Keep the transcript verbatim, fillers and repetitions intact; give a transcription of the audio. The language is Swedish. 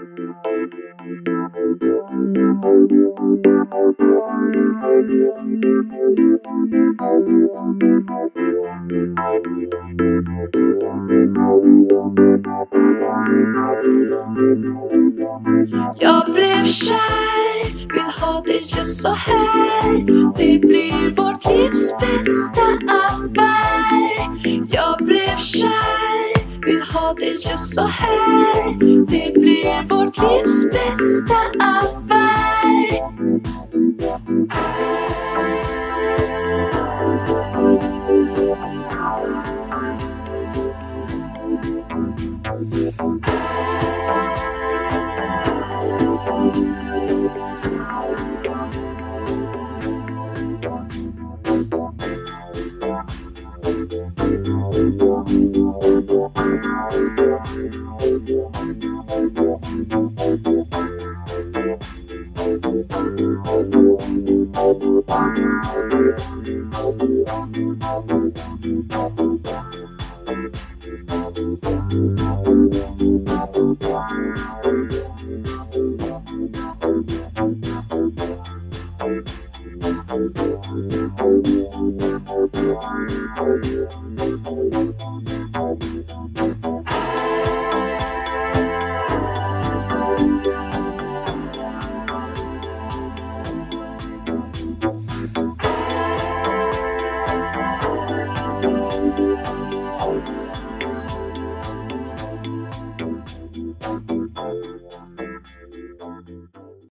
Jag blev kär, vill ha det just så här. Det blir vårt livs bästa affär. Jag blev kär, vill ha det just så här. Det blir vårt livs bästa affär.